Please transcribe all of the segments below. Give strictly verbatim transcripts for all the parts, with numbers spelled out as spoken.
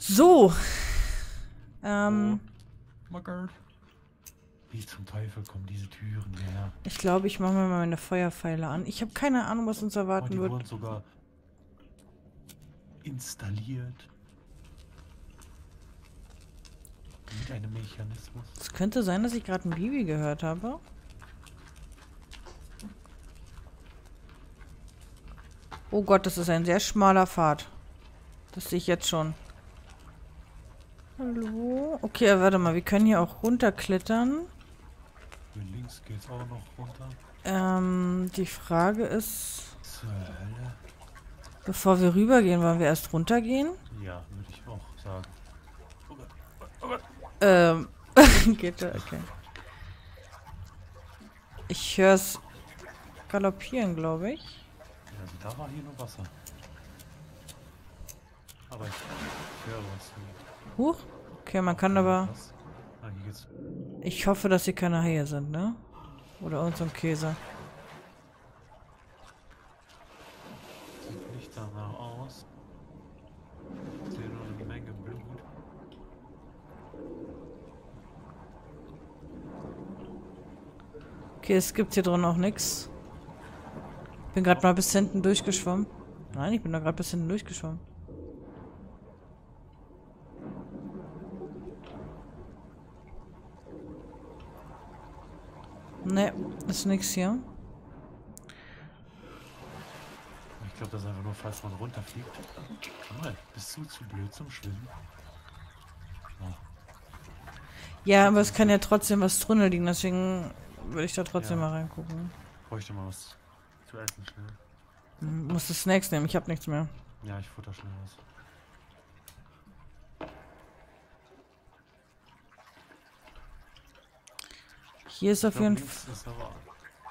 So. Ähm. Oh my God. Wie zum Teufel kommen diese Türen hierher? Ich glaube, ich mache mir mal meine Feuerpfeile an. Ich habe keine Ahnung, was uns Oh, erwarten die wird. wurden sogar installiert. Mit einem Mechanismus. Es könnte sein, dass ich gerade ein Bibi gehört habe. Oh Gott, das ist ein sehr schmaler Pfad. Das sehe ich jetzt schon. Hallo? Okay, warte mal. Wir können hier auch runterklettern. Hier links geht's auch noch runter. Ähm, die Frage ist... Zur Hölle? Bevor wir rübergehen, wollen wir erst runtergehen? Ja, würde ich auch sagen. Oh Gott, oh Gott. Ähm, geht da, okay. Ich höre es galoppieren, glaube ich. Ja, also da war hier nur Wasser. Aber ich höre was. Huch. Okay, man kann aber... Was? Ah, hier geht's. Ich hoffe, dass hier keine Haie sind, ne? Oder irgend so ein Käse. Sieht nicht danach aus. Ich sehe nur eine Menge Blut. Okay, es gibt hier drin auch nichts. Bin gerade mal bis hinten durchgeschwommen. Nein, ich bin da gerade bis hinten durchgeschwommen. Ne, ist nichts hier. Ich glaube, das ist einfach nur, falls man runterfliegt. Guck mal, bist du zu blöd zum Schwimmen? Oh. Ja, aber es kann ja trotzdem was drunter liegen, deswegen würde ich da trotzdem Ja. mal reingucken. Bräuchte mal was zu essen schnell. Hm, musst du Snacks nehmen, ich habe nichts mehr. Ja, ich futter schnell was. Hier ist Ich auf glaub, jeden links Fall... ist aber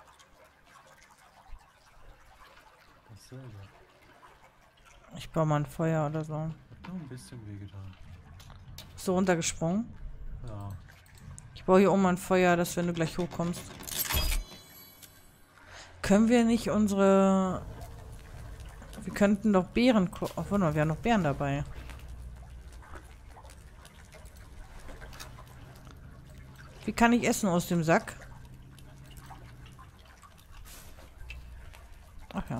dasselbe. Ich baue mal ein Feuer oder so. Hat nur ein bisschen wehgetan. Bist du runtergesprungen? Ja. Ich baue hier oben ein Feuer, dass wenn du gleich hochkommst. Können wir nicht unsere... Wir könnten doch Beeren... ko- Oh, warte mal, wir haben noch Beeren dabei. Wie kann ich essen aus dem Sack? Ach ja. Ja,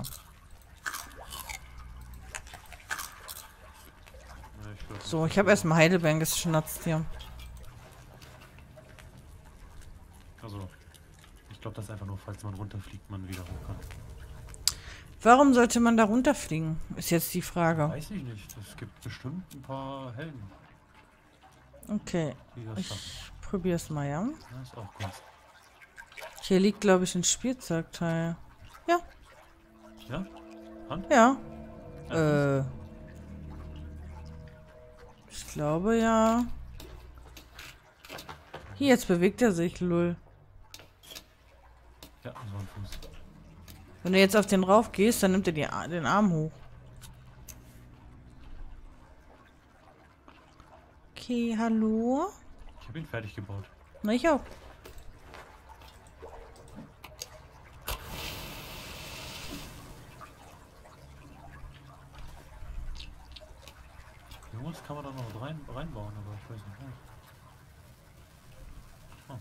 ich glaub, So, ich habe erstmal Heidelbeeren geschnatzt hier. Also, ich glaube, das ist einfach nur, falls man runterfliegt, man wieder hoch kann. Warum sollte man da runterfliegen? Ist jetzt die Frage. Weiß ich nicht. Es gibt bestimmt ein paar Helden, Okay, die das schaffen. ich probier's mal, ja? Das ist auch Kunst. Hier liegt, glaube ich, ein Spielzeugteil. Ja, Ja? Hand? ja. Ja, Äh. Ich glaube ja. Hier, jetzt bewegt er sich, lul. Ja, so ein Fuß. Wenn du jetzt auf den rauf gehst, dann nimmt er die, Ar- den Arm hoch. Okay, hallo? Ich habe ihn fertig gebaut. Na, ich auch. Irgendwas kann man da noch rein, reinbauen, aber ich weiß nicht. Ja. Oh.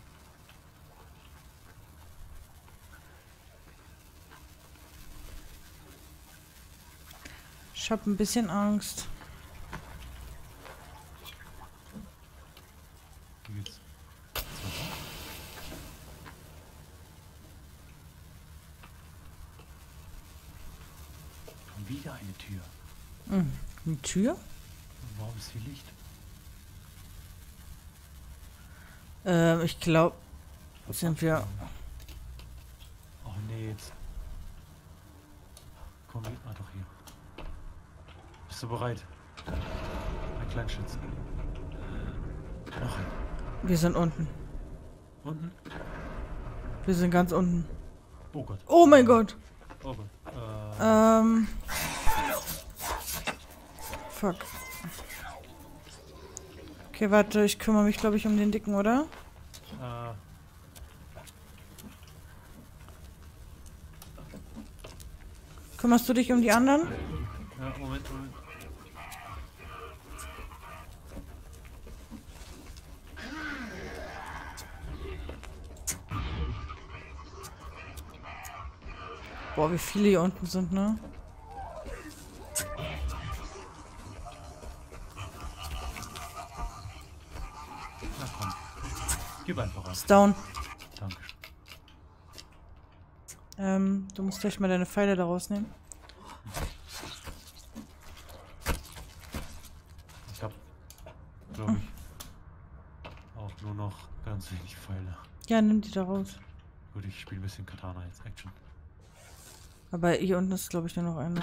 Ich hab ein bisschen Angst. Wie geht's? Und wieder eine Tür. Hm. Eine Tür? Warum ist hier Licht? Ähm, ich glaube, sind wir... Oh nee, jetzt. Komm, geht mal doch hier. Bist du bereit? Ein Kleinschütz. Noch ein. Wir sind unten. Unten? Wir sind ganz unten. Oh Gott. Oh mein Gott. Oh Gott. Äh, Ähm... Fuck. Okay, warte, ich kümmere mich, glaube ich, um den Dicken, oder? äh, Kümmerst du dich um die anderen? ja, Moment, Moment. Boah, wie viele hier unten sind, ne? Na komm. Gib einfach an. Ist down. Danke. Ähm, du musst gleich mal deine Pfeile da rausnehmen. Ich hab, glaube ich, auch nur noch ganz wenig Pfeile. Ja, nimm die da raus. Gut, ich spiele ein bisschen Katana jetzt, Action. Aber hier unten ist, glaube ich, nur noch einer.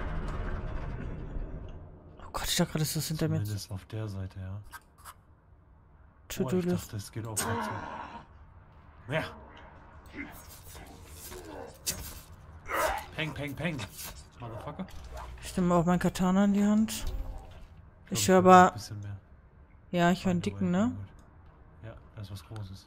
Oh Gott, ich dachte gerade, ist das hinter mir. Zumindest auf der Seite, ja. Oh, ich To-Do-List. dachte, es geht auch dazu. Ja. Peng, peng, peng. Motherfucker. Ich nehme auch mein Katana in die Hand. Ich glaub, höre brauch ein aber... bisschen mehr. Ja, ich höre einen By the dicken, way, ne? ja, da ist was Großes.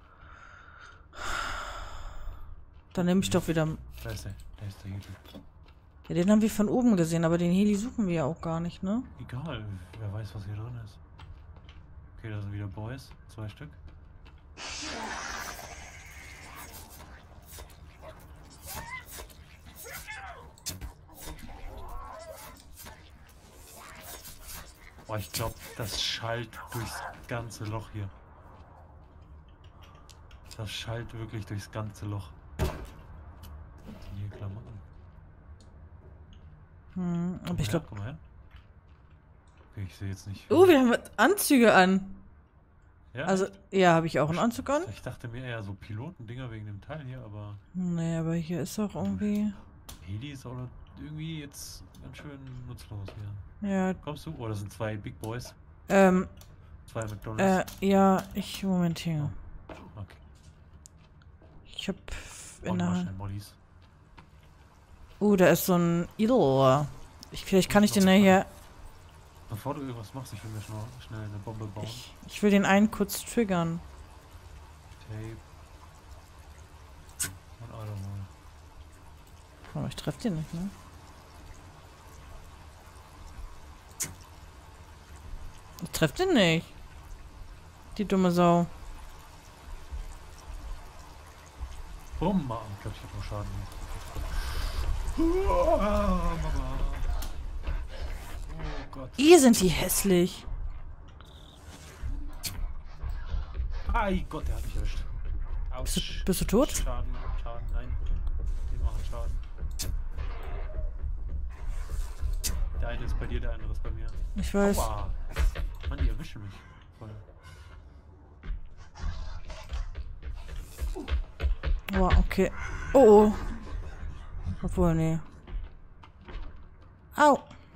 Dann nehme ich doch wieder... Da ist der, da ist der YouTube. Ja, den haben wir von oben gesehen, aber den Heli suchen wir ja auch gar nicht, ne? Egal, wer weiß, was hier drin ist. Okay, da sind wieder Boys. Zwei Stück. Boah, ich glaube, das schallt durchs ganze Loch hier. Das schallt wirklich durchs ganze Loch. Die hier Klamotten. Hm, aber ich her, glaube... Komm mal her. Okay, ich sehe jetzt nicht. Oh, wir haben Anzüge an. Ja, Also, ja, habe ich auch einen Anzug an? ich dachte mir eher so Pilotendinger wegen dem Teil hier, aber Nee, aber hier ist auch irgendwie... Heli ist auch noch irgendwie jetzt ganz schön nutzlos hier. Ja, Kommst du? Oh, das sind zwei Big Boys. ähm, Zwei äh, McDonalds. ja, ich... Moment hier. Okay. Ich hab Oh, in der mal Hand... schnell Mollys. Oh, da ist so ein Idol. Ich, vielleicht kann ich den ja hier... Bevor du irgendwas machst, ich will mir schnell, schnell eine Bombe bauen. Ich, ich will den einen kurz triggern. Tape. Und Autohol. Aber ich treffe den nicht, ne? Ich treffe den nicht. Die dumme Sau. Bumm, Mann. Ich glaube, ich hab nur Schaden. Oh, Mama. Oh Gott. Ihr sind die hässlich. Ei Gott, der hat mich erwischt. Bist du, Autsch. bist du tot? Schaden, Schaden, nein. Die machen Schaden. Der eine ist bei dir, der andere ist bei mir. Ich weiß. Aua. Mann, die erwischen mich. Voll. Boah, okay. Oh, oh. Obwohl, nee. Au.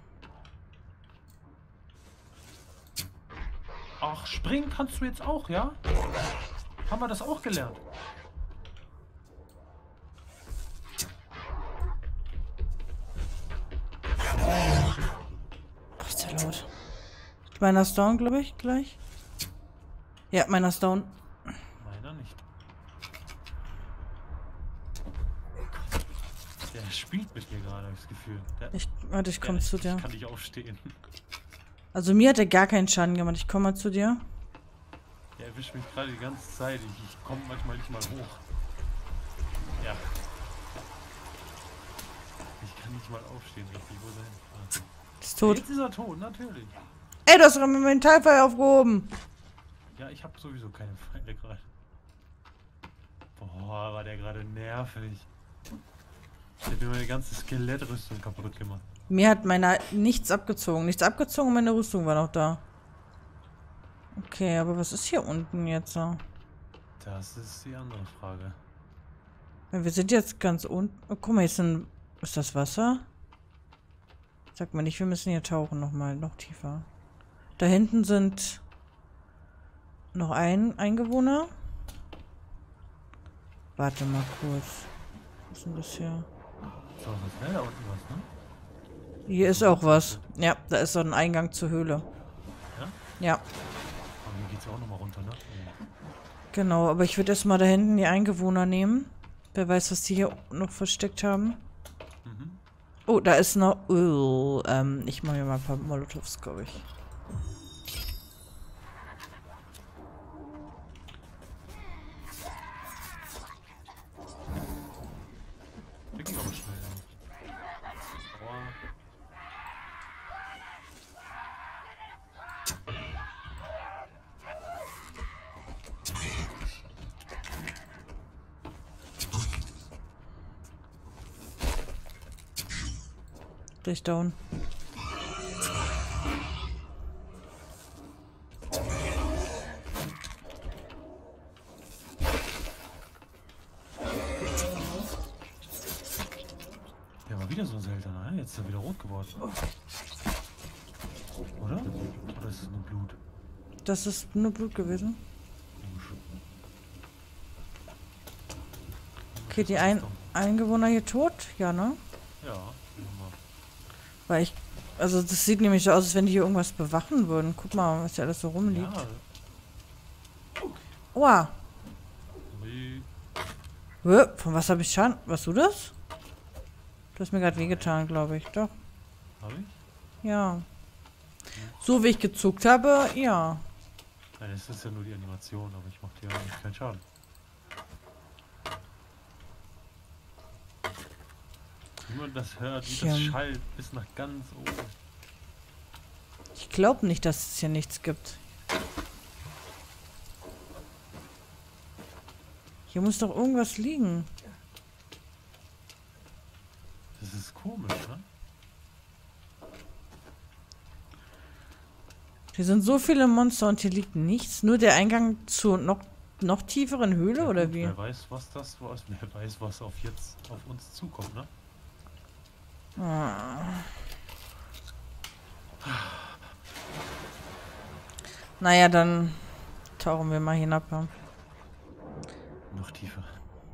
Ach, springen kannst du jetzt auch, ja? Haben wir das auch gelernt? Ach, ist der laut. Meiner ist down, glaube ich, gleich. Ja, meiner ist down. Meiner nicht. Der spielt mit mir gerade, habe ich das Gefühl. Der, Ich, warte, ich komme der, zu dir. Ich kann nicht aufstehen. Also mir hat er gar keinen Schaden gemacht. Ich komme mal zu dir. Der erwischt mich gerade die ganze Zeit. Ich, ich komme manchmal nicht mal hoch. Ja. Ich kann nicht mal aufstehen, richtig. Wo ist er hin? Ah. Ist tot. Jetzt ist er tot, natürlich. Ey, du hast doch mein Mentalfall aufgehoben. Ja, ich habe sowieso keine Feinde gerade. Boah, war der gerade nervig. Der hat mir meine ganze Skelettrüstung kaputt gemacht. Mir hat meiner nichts abgezogen. Nichts abgezogen, meine Rüstung war noch da. Okay, aber was ist hier unten jetzt? Das ist die andere Frage. Wir sind jetzt ganz unten. Oh, guck mal, jetzt sind... Ist das Wasser? Sag mal nicht, wir müssen hier tauchen nochmal, noch tiefer. Da hinten sind noch ein Eingewohner. Warte mal kurz. Was ist denn das hier? So, was wäre da unten was, ne? Hier ist auch was. Ja, da ist so ein Eingang zur Höhle. Ja? Ja, Aber hier geht's ja auch nochmal runter, ne? Ja. genau. Aber ich würde erstmal da hinten die Eingewohner nehmen. Wer weiß, was die hier noch versteckt haben. Mhm. Oh, da ist noch... Oh, ähm, ich mache mir mal ein paar Molotovs, glaube ich. Wir gehen aber schnell. Der ist down. Der war wieder so ein seltener, ne? Jetzt ist er wieder rot geworden. Oder? Oder ist es nur Blut? Das ist nur Blut gewesen. Okay, die Ein Eingewohner hier tot? Ja, ne? Ja. Weil ich... Also das sieht nämlich so aus, als wenn die hier irgendwas bewachen würden. Guck mal, was hier alles so rumliegt. Ja. Oha! Ui. Hä? Von was habe ich Schaden? Warst du das? Du hast mir gerade wehgetan, glaube ich. Doch. Hab ich? Ja. So wie ich gezuckt habe, ja. Nein, das ist ja nur die Animation, aber ich mach dir ja eigentlich keinen Schaden. Wie man das hört, wie das Ja. schallt bis nach ganz oben. Ich glaube nicht, dass es hier nichts gibt. Hier muss doch irgendwas liegen. Das ist komisch, ne? Hier sind so viele Monster und hier liegt nichts. Nur der Eingang zur noch, noch tieferen Höhle, Ja, oder gut, wie? Wer weiß, was das war. Wer weiß, was auf jetzt auf uns zukommt, ne? Ah. Naja, dann tauchen wir mal hinab. Ja. Noch tiefer.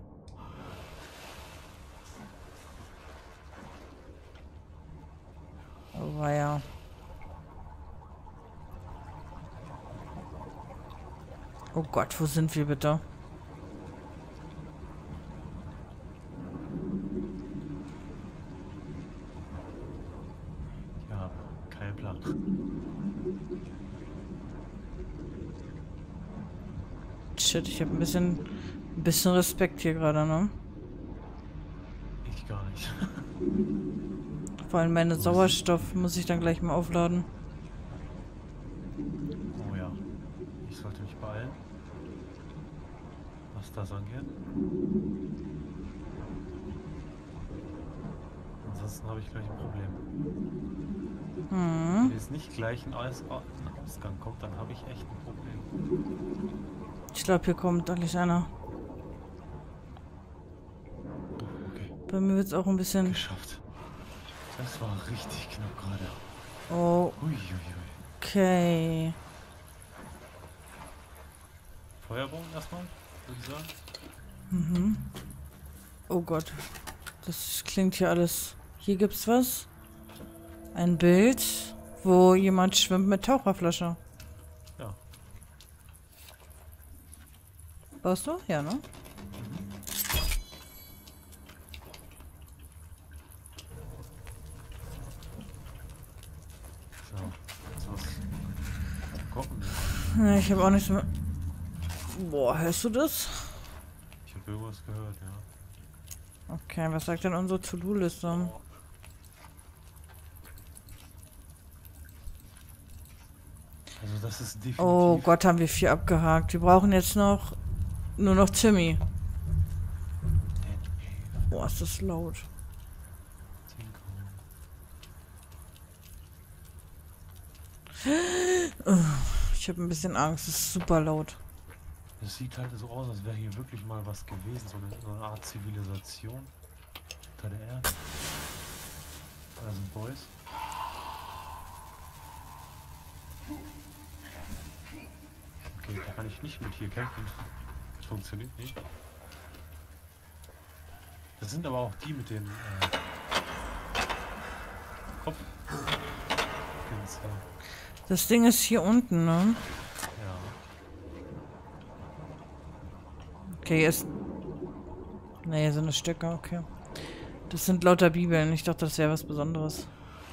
Oh, war ja. Oh Gott, wo sind wir bitte? Ja, kein Plan. Shit, ich habe ein bisschen, ein bisschen Respekt hier gerade, ne? Ich gar nicht. Vor allem meine Sauerstoff muss ich dann gleich mal aufladen. Oh ja. Ich sollte mich beeilen. Was das angeht. Ansonsten habe ich gleich ein Problem. Hm. Wenn jetzt nicht gleich ein, Aus ein Ausgang kommt, dann habe ich echt ein Problem. Ich glaube, hier kommt gleich einer. Okay, Bei mir wird es auch ein bisschen... geschafft. Das war richtig knapp gerade. Oh, Uiuiui. okay. Feuerbomben erstmal, würde ich sagen. Mhm. Oh Gott. Das klingt hier alles... Hier gibt's was. Ein Bild, wo jemand schwimmt mit Taucherflasche. Ja. Warst du? Ja, ne? So, was kommt denn? Ja, ich habe auch nichts mehr... Boah, hörst du das? Ich habe irgendwas gehört, ja. Okay, was sagt denn unsere To-Do-Liste? Also das ist definitiv... Oh Gott, haben wir vier abgehakt. Wir brauchen jetzt noch... Nur noch Timmy. Boah, ist das laut. Ich habe ein bisschen Angst. Es ist super laut. Es sieht halt so aus, als wäre hier wirklich mal was gewesen. So eine, so eine Art Zivilisation unter der Erde. Da sind Boys. Okay, da kann ich nicht mit hier kämpfen. Das funktioniert nicht. Das sind aber auch die mit den äh, Kopf. Das Ding ist hier unten, ne? Ja. Okay, hier ist... Ne, hier sind Stöcke, okay. Das sind lauter Bibeln. Ich dachte, das wäre was Besonderes.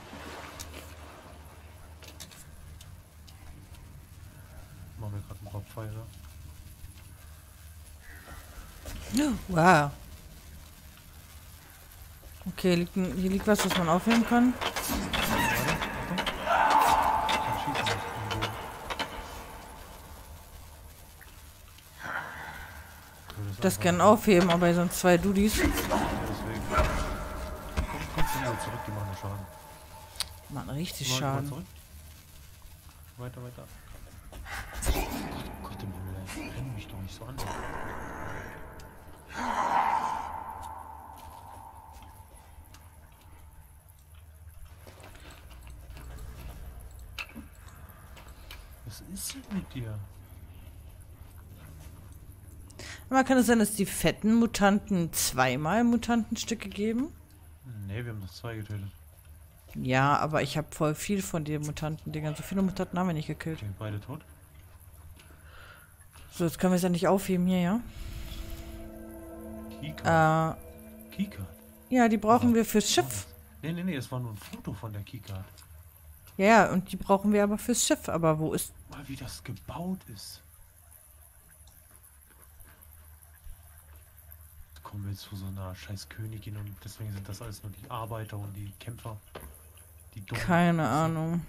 Machen wir gerade einen Dropfire. Wow. Okay, liegt ein, hier liegt was, was man aufheben kann. Das gerne aufheben, aber hier sind zwei Dudis. Ja, deswegen. Komm, komm zu mir zurück, die machen Schaden. Mann, richtig Mal- mal Schaden. zurück. Weiter, weiter. Gott, Gott im Himmel, ey. Renn mich doch nicht so an. Was ist denn mit dir? Aber kann es sein, dass die fetten Mutanten zweimal Mutantenstücke geben? Ne, wir haben noch zwei getötet. Ja, aber ich habe voll viel von den Mutanten-Dingern. So viele Mutanten haben wir nicht gekillt. Okay, beide tot. So, jetzt können wir es ja nicht aufheben hier, ja? Keycard. Äh, Keycard. ja, die brauchen Aber- wir fürs Schiff. Nee, nee, nee, es war nur ein Foto von der Keycard. Ja, ja, und die brauchen wir aber fürs Schiff. Aber wo ist... Mal wie das gebaut ist. Jetzt kommen wir jetzt zu so einer scheiß Königin und deswegen sind das alles nur die Arbeiter und die Kämpfer. Die Dummen. Keine Ahnung.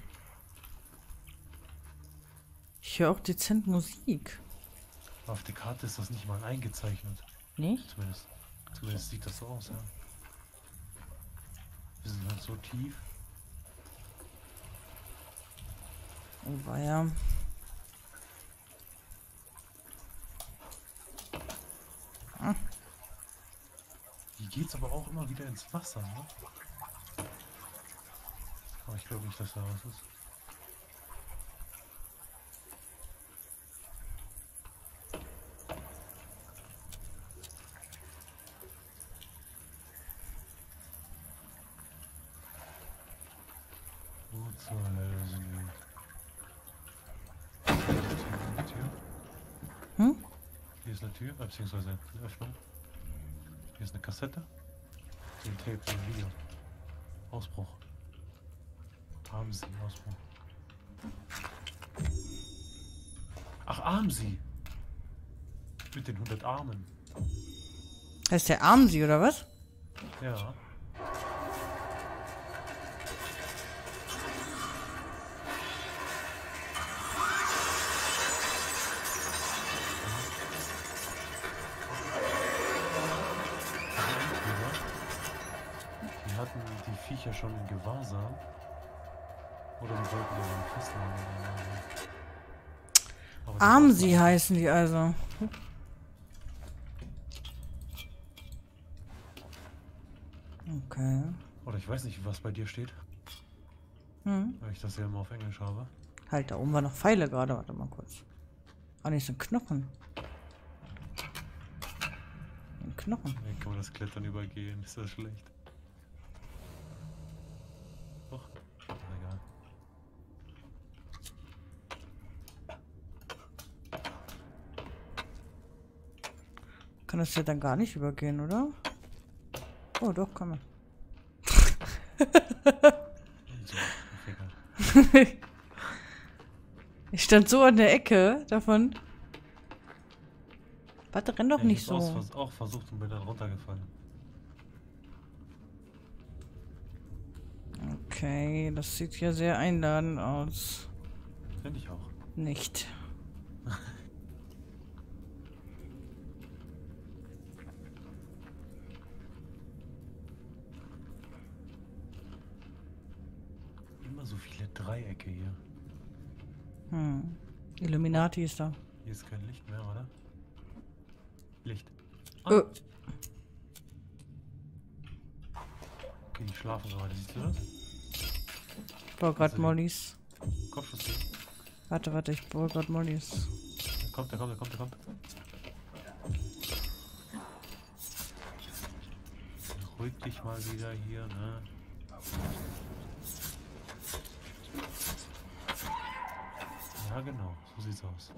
Ich höre auch dezent Musik. Aber auf der Karte ist das nicht mal eingezeichnet. Nicht? Zumindest, zumindest sieht das so aus, ja. Wir sind halt so tief. Oh, war ja. Hier geht's aber auch immer wieder ins Wasser, ne? Aber ich glaube nicht, dass da was ist. Wo zur Hölle sind wir? Hier ist eine Tür. Hm? Hier ist eine Tür, äh, beziehungsweise eine Öffnung. Hier ist eine Kassette. Den Tape, ein Video. Ausbruch. Armsee, Ausbruch. Ach, Armsee! Mit den hundert Armen. Heißt der Armsee oder was? Ja. Die hatten die Viecher schon in Gewahrsam. Oder die wollten die dann festnehmen. Aber das Armsee war's. heißen die also. Okay. Oder ich weiß nicht, was bei dir steht, Hm. weil ich das ja immer auf Englisch habe. Halt, da oben war noch Pfeile gerade. Warte mal kurz. Ah, nicht so ein Knochen. Ein Knochen. Wie kann man das Klettern übergehen? Ist das schlecht? Doch, egal. Kann das ja dann gar nicht übergehen, oder? Oh, doch, kann man. So, egal. Ich stand so an der Ecke davon. Warte, renn doch Ja, nicht ich hab's so. Auch, vers- auch versucht und bin dann runtergefallen. Okay, das sieht ja sehr einladend aus. Finde ich auch. Nicht. Immer so viele Dreiecke hier. Hm. Illuminati ist da. Hier ist kein Licht mehr, oder? Licht. Äh. Okay, die schlafen gerade. Siehst du das? Ich baue gerade Mollys. Kopfschuss hier. Warte, warte, ich baue gerade Mollys. Der kommt, der kommt, der kommt, der kommt. Beruhig dich mal wieder hier, ne? Ja, genau. So sieht's aus.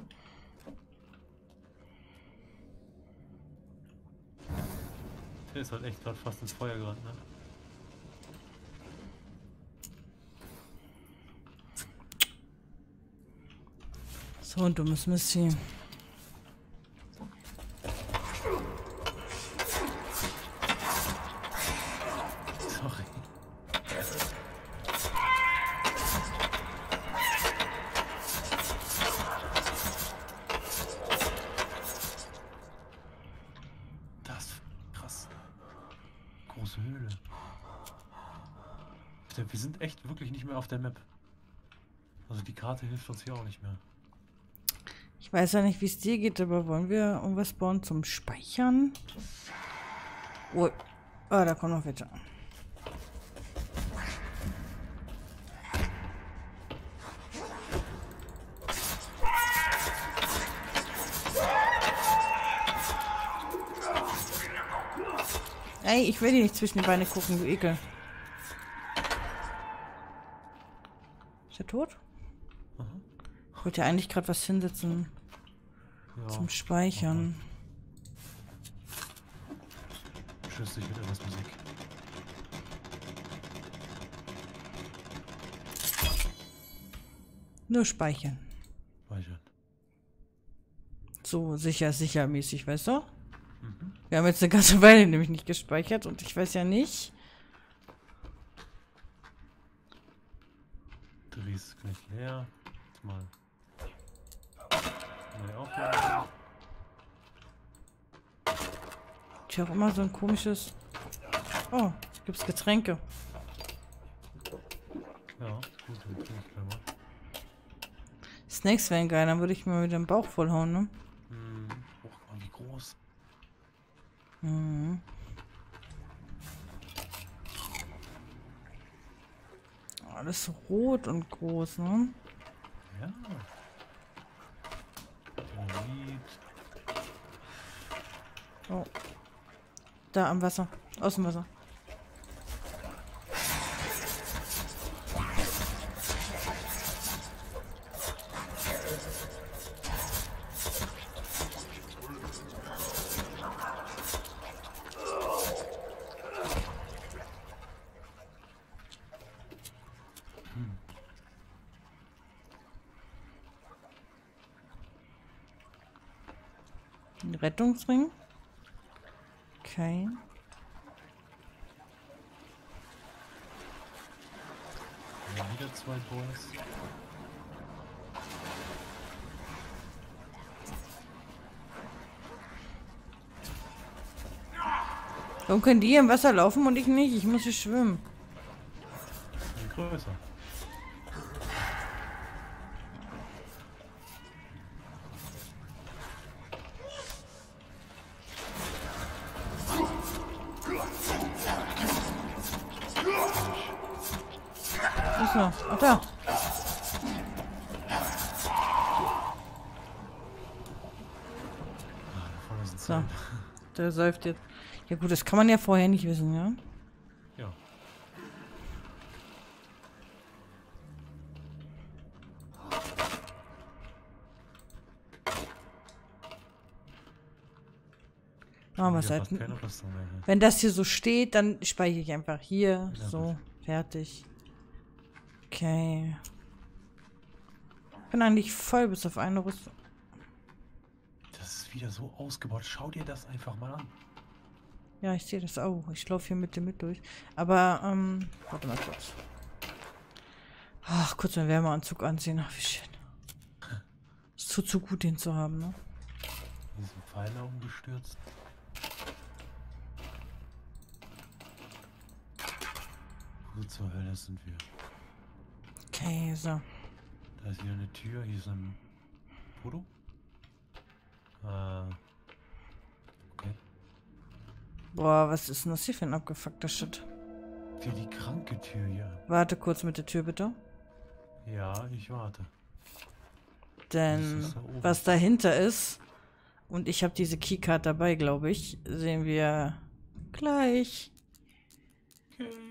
Der ist halt echt gerade fast ins Feuer gerannt, ne? So ein dummes Missy. Sorry. Das krass. Große Höhle. Der, wir Wir sind echt wirklich nicht mehr auf der Map. Also die Karte hilft uns hier auch nicht mehr. Ich weiß ja nicht, wie es dir geht, aber wollen wir irgendwas bauen zum Speichern? Oh, ah, da kommt noch welche. Ey, ich will dir nicht zwischen die Beine gucken, du Ekel. Ist er tot? Aha. Ich wollte ja eigentlich gerade was hinsetzen Ja. zum Speichern. Tschüss, ich mit etwas Musik. Nur speichern. Speichern. So sicher, sicher mäßig, weißt du? Mhm. Wir haben jetzt eine ganze Weile nämlich nicht gespeichert und ich weiß ja nicht. Batterie ist gleich leer. Jetzt mal neu aufladen. Ich habe immer so ein komisches... Oh, gibt's Getränke. Ja, gut, dann trinke ich gleich mal. Snacks wären geil, dann würde ich mir wieder den Bauch vollhauen, ne? Hm, oh, wie groß. Mhm. Alles so rot und groß, ne? Ja. Dynamit. Oh. Da am Wasser. Aus dem Wasser. Ein Rettungsring. Okay. Ja, wieder zwei Boys. Warum können die hier im Wasser laufen und ich nicht? Ich muss hier schwimmen. Ein größer. Wo ist er? Ach da. Ah, da vorne ist ein So. Zelt. Der säuft jetzt. Ja gut, das kann man ja vorher nicht wissen, ja? Ja. Machen wir Hier halt. passt keine Rüstung mehr hin. Wenn das hier so steht, dann speichere ich einfach hier. Ja, So, fertig. Okay. Ich bin eigentlich voll bis auf eine Rüstung. Das ist wieder so ausgebaut. Schau dir das einfach mal an. Ja, ich sehe das auch. Ich laufe hier mit dem mit durch. Aber, ähm, warte mal kurz. Ach, kurz einen Wärmeanzug anziehen. Ach, wie schön. Es tut so gut, den zu haben, ne? Hier sind Pfeiler umgestürzt. Wo zur Hölle sind wir? Okay, so. Da ist wieder eine Tür. Hier ist ein Foto. Äh. Okay. Boah, was ist denn das hier für ein abgefuckter Shit? Für die kranke Tür hier. Warte kurz mit der Tür, bitte. Ja, ich warte. Denn Das ist da oben. was dahinter ist, und ich habe diese Keycard dabei, glaube ich, sehen wir gleich. Okay.